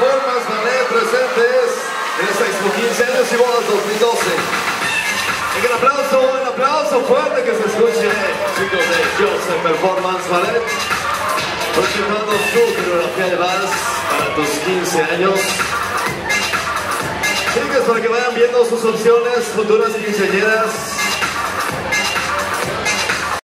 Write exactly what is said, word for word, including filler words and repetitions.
Performance Ballet presentes en esta Expo quince años y bodas dos mil doce. Y un aplauso, un aplauso fuerte que se escuche, chicos de Joseph Performance Ballet, presentando su coreografía de vals para tus quince años. Chicas, para que vayan viendo sus opciones, futuras quinceañeras.